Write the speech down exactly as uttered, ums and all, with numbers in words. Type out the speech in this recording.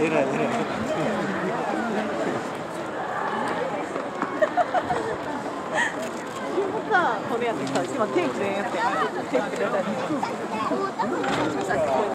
偉い偉い。 さ、これやってさ、今手くれんやって。手くれたり。